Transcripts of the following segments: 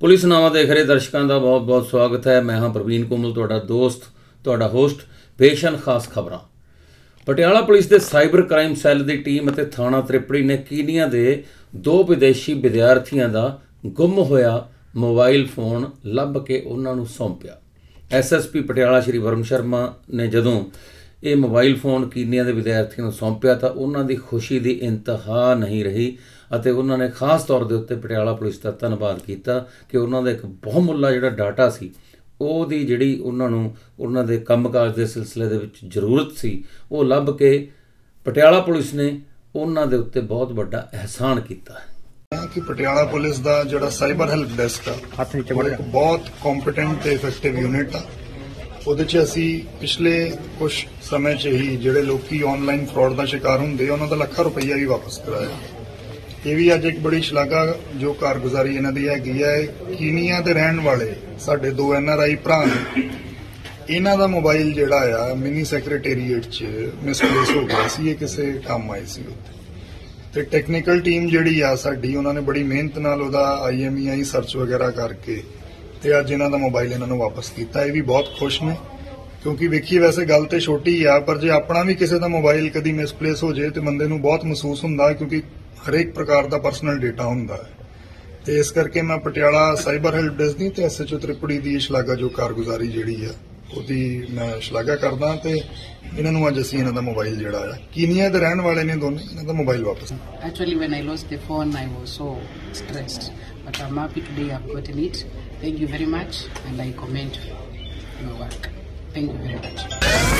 Police नामा देख रहे दर्शकों का बहुत बहुत स्वागत है। मैं हाँ प्रवीण कोमल, तुहाडा दोस्त, तुहाडा होस्ट। पेशन खास खबरां। पटियाला पुलिस के साइबर क्राइम सैल की टीम और थाना त्रिपड़ी ने कीनिया के 2 विदेशी विद्यार्थियों का गुम होया मोबाइल फोन लभ के उन्होंने सौंपिया। SSP पटियाला श्री वरुण शर्मा ने जदों ये मोबाइल फोन कीनिया के विद्यार्थियों को सौंपिया तो उन्होंने खुशी की इंतहा नहीं रही ਅਤੇ ਉਹਨਾਂ ਨੇ ਖਾਸ तौर के उत्ते पटियाला पुलिस का धन्यवाद किया कि उन्होंने एक बहुमुल्ला जिहड़ा डाटा सी ਉਹਦੀ ਜਿਹੜੀ ਉਹਨਾਂ ਨੂੰ ਉਹਨਾਂ ਦੇ ਕੰਮਕਾਜ ਦੇ ਸਿਲਸਿਲੇ ਦੇ ਵਿੱਚ ਜ਼ਰੂਰਤ ਸੀ ਉਹ ਲੱਭ ਕੇ ਪਟਿਆਲਾ ਪੁਲਿਸ ਨੇ ਉਹਨਾਂ ਦੇ ਉੱਤੇ ਬਹੁਤ ਵੱਡਾ ਅਹਿਸਾਨ ਕੀਤਾ ਹੈ ਕਿ ਪਟਿਆਲਾ ਪੁਲਿਸ ਦਾ ਜਿਹੜਾ ਸਾਈਬਰ ਹੈਲਪ ਡੈਸਕ ਆ ਇੱਕ ਬਹੁਤ ਕੰਪੀਟੈਂਟ ਤੇ ਇਫੈਕਟਿਵ ਯੂਨਿਟ ਆ। ਉਹਦੇ 'ਚ ਅਸੀਂ ਪਿਛਲੇ ਕੁਝ ਸਮੇਂ 'ਚ ਹੀ ਜਿਹੜੇ ਲੋਕੀ ਆਨਲਾਈਨ ਫਰਾਡ ਦਾ ਸ਼ਿਕਾਰ ਹੁੰਦੇ ਉਹਨਾਂ ਦਾ ਲੱਖਾਂ ਰੁਪਈਆ ਵੀ ਵਾਪਸ ਕਰਾਇਆ। ਇਹ ਵੀ ਅੱਜ ਇੱਕ ਬੜੀ ਸ਼ਲਾਘਾਯੋਗ ਕਾਰਗੁਜ਼ਾਰੀ ਇਹਨਾਂ ਦੀ ਹੈਗੀ ਹੈ। ਕੀਨੀਆ ਦੇ ਰਹਿਣ ਵਾਲੇ ਸਾਡੇ 2 NRI ਭਰਾ ਨੇ, ਇਹਨਾਂ ਦਾ ਮੋਬਾਈਲ ਜਿਹੜਾ ਆ ਮਿਨੀ ਸੈਕਟਰੀਏਟ 'ਚ ਮਿਸਪਲੇਸ ਹੋ ਗਿਆ ਸੀ। ਇਹ ਕਿਸੇ ਕੰਮ ਆਏ ਸੀ ਉੱਥੇ ਤੇ ਟੈਕਨੀਕਲ ਟੀਮ ਜਿਹੜੀ ਆ ਸਾਡੀ ਉਹਨਾਂ ਨੇ ਬੜੀ ਮਿਹਨਤ ਨਾਲ ਉਹਦਾ IMEI ਸਰਚ ਵਗੈਰਾ ਕਰਕੇ ਤੇ ਅੱਜ ਇਹਨਾਂ ਦਾ ਮੋਬਾਈਲ ਇਹਨਾਂ ਨੂੰ ਵਾਪਸ ਕੀਤਾ। ਇਹ ਵੀ ਬਹੁਤ ਖੁਸ਼ ਨੇ ਕਿਉਂਕਿ ਵੇਖੀਏ ਵੈਸੇ ਗੱਲ ਤੇ ਛੋਟੀ ਆ, ਪਰ ਜੇ ਆਪਣਾ ਵੀ ਕਿਸੇ ਦਾ ਮੋਬਾਈਲ ਕਦੀ ਮਿਸਪਲੇਸ ਹੋ ਜਾਏ ਤੇ ਬੰਦੇ ਨੂੰ ਬਹੁਤ ਮਹਿਸੂਸ ਹੁੰਦਾ ਕਿਉਂਕਿ ਹਰੇਕ ਪ੍ਰਕਾਰ ਦਾ ਪਰਸਨਲ ਡੇਟਾ ਹੁੰਦਾ ਹੈ। ਤੇ ਇਸ ਕਰਕੇ ਮੈਂ ਪਟਿਆਲਾ ਸਾਈਬਰ ਹੈਲਪ ਡੈਸਕ ਦੀ ਤੇ SHO ਤ੍ਰਿਪੜੀ ਦੀ ਸ਼ਲਾਘਾਯੋਗ ਕਾਰਗੁਜ਼ਾਰੀ ਜਿਹੜੀ ਆ ਉਹਦੀ ਮੈਂ ਸ਼ਲਾਘਾ ਕਰਦਾ ਤੇ ਇਹਨਾਂ ਨੂੰ ਅੱਜ ਅਸੀਂ ਇਹਨਾਂ ਦਾ ਮੋਬਾਈਲ ਜਿਹੜਾ ਆ ਕੀਨੀਆ ਦੇ ਰਹਿਣ ਵਾਲੇ ਨੇ ਦੋਨੇ, ਇਹਨਾਂ ਦਾ ਮੋਬਾਈਲ ਵਾਪਸ। Actually when I lost the phone I was so stressed, but I'm happy today I've gotten it. Thank you very much and I commend your work. Thank you very much.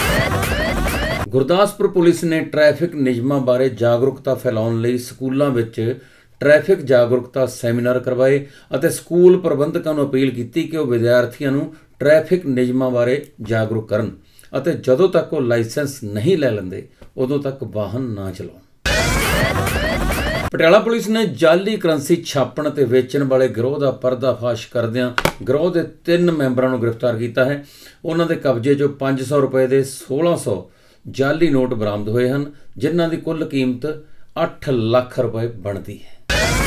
Gurdaspur police ਨੇ traffic ਨਿਯਮਾਂ ਬਾਰੇ ਜਾਗਰੂਕਤਾ ਫੈਲਾਉਣ ਲਈ ਸਕੂਲਾਂ ਵਿੱਚ traffic ਜਾਗਰੂਕਤਾ seminar ਕਰਵਾਏ ਅਤੇ ਸਕੂਲ ਪ੍ਰਬੰਧਕਾਂ ਨੂੰ ਅਪੀਲ ਕੀਤੀ ਕਿ ਉਹ ਵਿਦਿਆਰਥੀਆਂ ਨੂੰ ਟ੍ਰੈਫਿਕ ਨਿਯਮਾਂ ਬਾਰੇ ਜਾਗਰੂਕ ਕਰਨ ਅਤੇ ਜਦੋਂ ਤੱਕ ਉਹ ਲਾਇਸੈਂਸ ਨਹੀਂ ਲੈ ਲੈਂਦੇ ਉਦੋਂ ਤੱਕ ਵਾਹਨ ਨਾ ਚਲਾਉਣ। ਪਟਿਆਲਾ ਪੁਲਿਸ ਨੇ ਜਾਲੀ ਕਰੰਸੀ ਛਾਪਣ ਤੇ ਵੇਚਣ ਵਾਲੇ ਗਿਰੋਹ ਦਾ ਪਰਦਾਫਾਸ਼ ਕਰਦਿਆਂ ਗਿਰੋਹ ਦੇ 3 ਮੈਂਬਰਾਂ ਨੂੰ ਗ੍ਰਿਫਤਾਰ ਕੀਤਾ ਹੈ। ਉਹਨਾਂ ਦੇ ਕਬਜ਼ੇ 'ਚੋਂ 500 ਰੁਪਏ ਦੇ 1600 ਜਾਲੀ ਨੋਟ ਬਰਾਮਦ ਹੋਏ ਹਨ, ਜਿਨ੍ਹਾਂ ਦੀ ਕੁੱਲ ਕੀਮਤ 8 ਲੱਖ ਰੁਪਏ ਬਣਦੀ ਹੈ।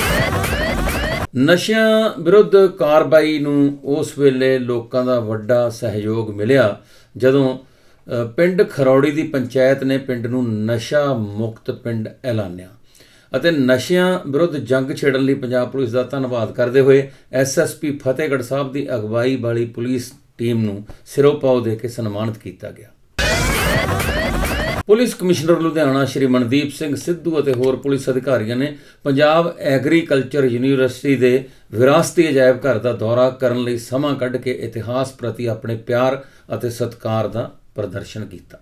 ਨਸ਼ਿਆਂ ਵਿਰੁੱਧ ਕਾਰਵਾਈ ਨੂੰ ਉਸ ਵੇਲੇ ਲੋਕਾਂ ਦਾ ਵੱਡਾ ਸਹਿਯੋਗ ਮਿਲਿਆ ਜਦੋਂ ਪਿੰਡ ਖਰੌੜੀ ਦੀ ਪੰਚਾਇਤ ਨੇ ਪਿੰਡ ਨੂੰ ਨਸ਼ਾ ਮੁਕਤ ਪਿੰਡ ਐਲਾਨਿਆ ਅਤੇ ਨਸ਼ਿਆਂ ਵਿਰੁੱਧ ਜੰਗ ਛੇੜਨ ਲਈ ਪੰਜਾਬ ਪੁਲਿਸ ਦਾ ਧੰਨਵਾਦ ਕਰਦੇ ਹੋਏ SSP ਫਤਿਹਗੜ੍ਹ ਸਾਹਿਬ ਦੀ ਅਗਵਾਈ ਵਾਲੀ ਪੁਲਿਸ ਟੀਮ ਨੂੰ ਸਿਰੋਪਾਓ ਦੇ ਕੇ ਸਨਮਾਨਿਤ ਕੀਤਾ ਗਿਆ। ਪੁਲਿਸ ਕਮਿਸ਼ਨਰ ਲੁਧਿਆਣਾ ਸ਼੍ਰੀ ਮਨਦੀਪ ਸਿੰਘ ਸਿੱਧੂ ਅਤੇ ਹੋਰ ਪੁਲਿਸ ਅਧਿਕਾਰੀਆਂ ਨੇ ਪੰਜਾਬ ਐਗਰੀਕਲਚਰ ਯੂਨੀਵਰਸਿਟੀ ਦੇ ਵਿਰਾਸਤੀ ਅਜਾਇਬ ਘਰ ਦਾ ਦੌਰਾ ਕਰਨ ਲਈ ਸਮਾਂ ਕੱਢ ਕੇ ਇਤਿਹਾਸ ਪ੍ਰਤੀ ਆਪਣੇ ਪਿਆਰ ਅਤੇ ਸਤਿਕਾਰ ਦਾ ਪ੍ਰਦਰਸ਼ਨ ਕੀਤਾ।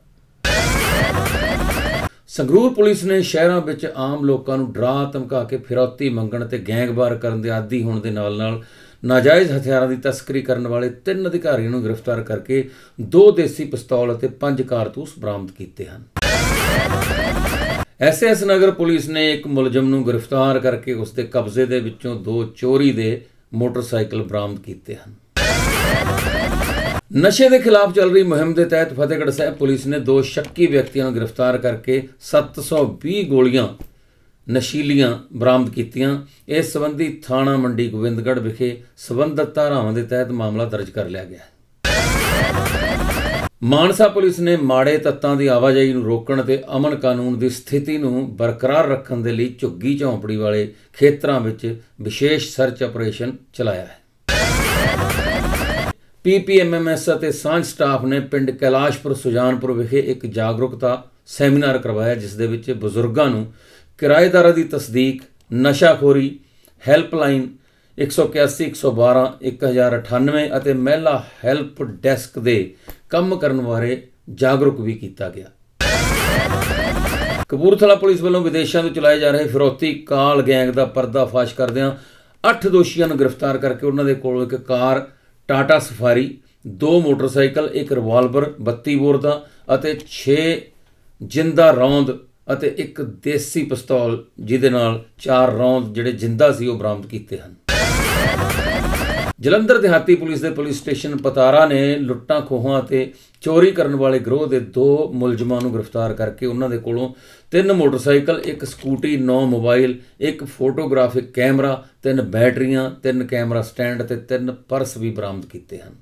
ਸੰਗਰੂਰ ਪੁਲਿਸ ਨੇ ਸ਼ਹਿਰਾਂ ਵਿੱਚ ਆਮ ਲੋਕਾਂ ਨੂੰ ਡਰਾ ਧਮਕਾ ਕੇ ਫਿਰੌਤੀ ਮੰਗਣ ਤੇ ਗੈਂਗਵਾਰ ਕਰਨ ਦੇ ਆਦੀ ਹੋਣ ਦੇ ਨਾਲ ਨਾਜਾਇਜ਼ ਹਥਿਆਰਾਂ ਦੀ ਤਸਕਰੀ ਕਰਨ ਵਾਲੇ 3 ਅਧਿਕਾਰੀਆਂ ਨੂੰ ਗ੍ਰਿਫਤਾਰ ਕਰਕੇ 2 ਦੇਸੀ ਪਿਸਤੌਲ ਅਤੇ 5 ਕਾਰਤੂਸ ਬਰਾਮਦ ਕੀਤੇ ਹਨ। SS ਨਗਰ ਪੁਲਿਸ ਨੇ ਇੱਕ ਮੁਲਜ਼ਮ ਨੂੰ ਗ੍ਰਿਫਤਾਰ ਕਰਕੇ ਉਸ ਦੇ ਕਬਜ਼ੇ ਦੇ ਵਿੱਚੋਂ 2 ਚੋਰੀ ਦੇ ਮੋਟਰਸਾਈਕਲ ਬਰਾਮਦ ਕੀਤੇ ਹਨ। ਨਸ਼ੇ ਦੇ ਖਿਲਾਫ ਚੱਲ ਰਹੀ ਮੁਹਿੰਮ ਦੇ ਤਹਿਤ ਫਤਿਹਗੜ੍ਹ ਸਾਹਿਬ ਪੁਲਿਸ ਨੇ 2 ਸ਼ੱਕੀ ਵਿਅਕਤੀਆਂ ਨੂੰ ਗ੍ਰਿਫਤਾਰ ਕਰਕੇ 720 ਗੋਲੀਆਂ ਨਸ਼ੀਲੀਆਂ ਬਰਾਮਦ ਕੀਤੀਆਂ। ਇਸ ਸੰਬੰਧੀ ਥਾਣਾ ਮੰਡੀ ਗੋਬਿੰਦਗੜ੍ਹ ਵਿਖੇ ਸਬੰਧਤ ਧਾਰਾਵਾਂ ਦੇ ਤਹਿਤ ਮਾਮਲਾ ਦਰਜ ਕਰ ਲਿਆ ਗਿਆ ਹੈ। ਮਾਨਸਾ ਪੁਲਿਸ ਨੇ ਮਾੜੇ ਤੱਤਾਂ ਦੀ ਆਵਾਜਾਈ ਨੂੰ ਰੋਕਣ ਤੇ ਅਮਨ ਕਾਨੂੰਨ ਦੀ ਸਥਿਤੀ ਨੂੰ ਬਰਕਰਾਰ ਰੱਖਣ ਦੇ ਲਈ ਝੁੱਗੀ ਝੌਂਪੜੀ ਵਾਲੇ ਖੇਤਰਾਂ ਵਿੱਚ ਵਿਸ਼ੇਸ਼ ਸਰਚ ਆਪਰੇਸ਼ਨ ਚਲਾਇਆ ਹੈ। PPMMS ਅਤੇ ਸਾਂਝ ਸਟਾਫ ਨੇ ਪਿੰਡ ਕੈਲਾਸ਼ਪੁਰ ਸੁਜਾਨਪੁਰ ਵਿਖੇ ਇੱਕ ਜਾਗਰੂਕਤਾ ਸੈਮੀਨਾਰ ਕਰਵਾਇਆ, ਜਿਸ ਦੇ ਵਿੱਚ ਬਜ਼ੁਰਗਾਂ ਨੂੰ ਕਿਰਾਏਦਾਰਾਂ ਦੀ ਤਸਦੀਕ, ਨਸ਼ਾਖੋਰੀ ਹੈਲਪਲਾਈਨ 181 112 1098 ਅਤੇ ਮਹਿਲਾ ਹੈਲਪ ਡੈਸਕ ਦੇ ਕੰਮ ਕਰਨ ਬਾਰੇ ਜਾਗਰੂਕ ਵੀ ਕੀਤਾ ਗਿਆ। ਕਪੂਰਥਲਾ ਪੁਲਿਸ ਵੱਲੋਂ ਵਿਦੇਸ਼ਾਂ ਤੋਂ ਚਲਾਏ ਜਾ ਰਹੇ ਫਿਰੌਤੀ ਕਾਲ ਗੈਂਗ ਦਾ ਪਰਦਾਫਾਸ਼ ਕਰਦਿਆਂ 8 ਦੋਸ਼ੀਆਂ ਨੂੰ ਗ੍ਰਿਫਤਾਰ ਕਰਕੇ ਉਹਨਾਂ ਦੇ ਕੋਲੋਂ ਇੱਕ car Tata Safari, 2 motorcycle, 1 revolver 32 bore ਦਾ ਅਤੇ 6 ਜਿੰਦਾ ਰੌਂਦ ਅਤੇ 1 ਦੇਸੀ ਪਿਸਤੌਲ ਜਿਹਦੇ ਨਾਲ 4 ਰੌਂਦ ਜਿਹੜੇ ਜਿੰਦਾ ਸੀ ਉਹ ਬਰਾਮਦ ਕੀਤੇ ਹਨ। ਜਲੰਧਰ ਦਿਹਾਤੀ ਪੁਲਿਸ ਦੇ ਪੁਲਿਸ ਸਟੇਸ਼ਨ ਪਤਾਰਾ ਨੇ ਲੁੱਟਾਂ ਖੋਹਾਂ ਅਤੇ ਚੋਰੀ ਕਰਨ ਵਾਲੇ ਗਰੋਹ ਦੇ 2 ਮੁਲਜ਼ਮਾਂ ਨੂੰ ਗ੍ਰਿਫਤਾਰ ਕਰਕੇ ਉਹਨਾਂ ਦੇ ਕੋਲੋਂ 3 motorcycle, 1 scooty, 9 mobile, 1 photographic camera, 3 ਬੈਟਰੀਆਂ, 3 ਕੈਮਰਾ ਸਟੈਂਡ ਅਤੇ 3 ਪਰਸ ਵੀ ਬਰਾਮਦ ਕੀਤੇ ਹਨ।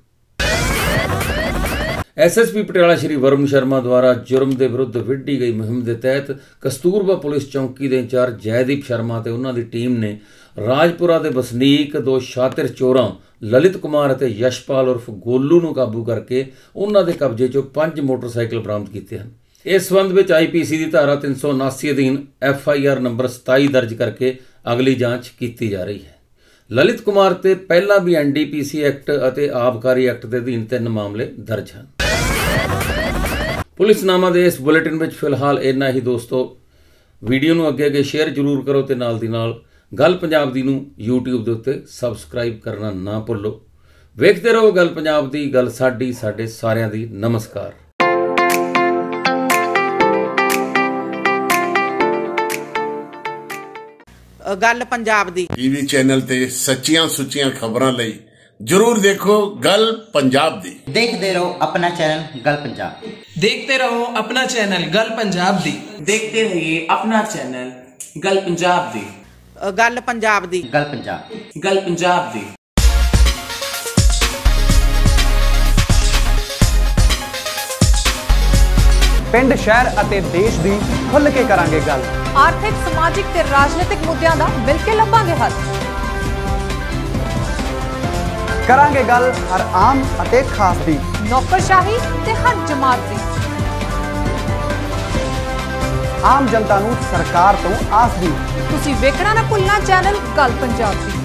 ਐਸਐਸਪੀ ਪਟਿਆਲਾ ਸ਼੍ਰੀ ਵਰੁਣ ਸ਼ਰਮਾ ਦੁਆਰਾ ਜੁਰਮ ਦੇ ਵਿਰੁੱਧ ਵਿੱਢੀ ਗਈ ਮੁਹਿੰਮ ਦੇ ਤਹਿਤ ਕਸਤੂਰਬਾ ਪੁਲਿਸ ਚੌਂਕੀ ਦੇ ਇੰਚਾਰਜ ਜੈਦੀਪ ਸ਼ਰਮਾ ਅਤੇ ਉਹਨਾਂ ਦੀ ਟੀਮ ਨੇ ਰਾਜਪੁਰਾ ਦੇ ਵਸਨੀਕ 2 ਸ਼ਾਤਿਰ ਚੋਰਾਂ ਲਲਿਤ ਕੁਮਾਰ ਅਤੇ ਯਸ਼ਪਾਲ ਉਰਫ ਗੋਲੂ ਨੂੰ ਕਾਬੂ ਕਰਕੇ ਉਹਨਾਂ ਦੇ ਕਬਜ਼ੇ 'ਚੋਂ 5 ਮੋਟਰਸਾਈਕਲ ਬਰਾਮਦ ਕੀਤੇ ਹਨ। ਇਸ ਸੰਬੰਧ ਵਿੱਚ ਆਈਪੀਸੀ ਦੀ ਧਾਰਾ 379 ਅਧੀਨ FIR ਨੰਬਰ 27 ਦਰਜ ਕਰਕੇ ਅਗਲੀ ਜਾਂਚ ਕੀਤੀ ਜਾ ਰਹੀ ਹੈ। ਲਲਿਤ ਕੁਮਾਰ ਤੇ ਪਹਿਲਾਂ ਵੀ NDPC ਐਕਟ ਅਤੇ ਆਬਕਾਰੀ ਐਕਟ ਦੇ ਅਧੀਨ 3 ਮਾਮਲੇ ਦਰਜ ਹਨ। ਪੁਲਿਸਨਾਮਾ ਦੇ ਇਸ ਬੁਲੇਟਿਨ ਵਿੱਚ ਫਿਲਹਾਲ ਇੰਨਾ ਹੀ ਦੋਸਤੋ। ਵੀਡੀਓ ਨੂੰ ਅੱਗੇ ਸ਼ੇਅਰ ਜ਼ਰੂਰ ਕਰੋ ਤੇ ਨਾਲ ਦੀ ਨਾਲ ਗੱਲ ਪੰਜਾਬ ਦੀ ਨੂੰ YouTube ਦੇ ਉੱਤੇ ਸਬਸਕ੍ਰਾਈਬ ਕਰਨਾ ਨਾ ਭੁੱਲੋ। ਵੇਖਦੇ ਰਹੋ ਗੱਲ ਪੰਜਾਬ ਦੀ, ਗੱਲ ਸਾਡੀ, ਸਾਡੇ ਸਾਰਿਆਂ ਦੀ। ਨਮਸਕਾਰ। ਗੱਲ ਪੰਜਾਬ ਦੀ ਟੀਵੀ ਚੈਨਲ ਤੇ ਸੱਚੀਆਂ ਸੁੱਚੀਆਂ ਖਬਰਾਂ ਲਈ जरूर देखो गल पंजाब दी। देखते रहो अपना चैनल गल पंजाब। देखते रहो अपना चैनल गल पंजाब दी। देखते रहिए अपना चैनल गल पंजाब दी। गल पंजाब दी। गल पंजाब। गल पंजाब दी। ਪਿੰਡ ਸ਼ਹਿਰ ਅਤੇ ਦੇਸ਼ ਦੀ ਖੁੱਲ੍ਹ ਕੇ ਕਰਾਂਗੇ ਗੱਲ। ਆਰਥਿਕ, ਸਮਾਜਿਕ ਤੇ ਰਾਜਨੀਤਿਕ ਮੁੱਦਿਆਂ ਦਾ ਮਿਲ ਕੇ ਲੱਭਾਂਗੇ ਹੱਲ। ਕਰਾਂਗੇ ਗੱਲ ਹਰ ਆਮ ਅਤੇ ਖਾਸ ਦੀ, ਨੌਕਰਸ਼ਾਹੀ ਤੇ ਹਰ ਜਮਾਤ ਦੀ। ਆਮ ਜਨਤਾ ਨੂੰ ਸਰਕਾਰ ਤੋਂ ਆਸ ਦੀ। ਤੁਸੀਂ ਵੇਖਣਾ ਨਾ ਭੁੱਲਣਾ ਚੈਨਲ ਗੱਲ ਪੰਜਾਬ ਦੀ।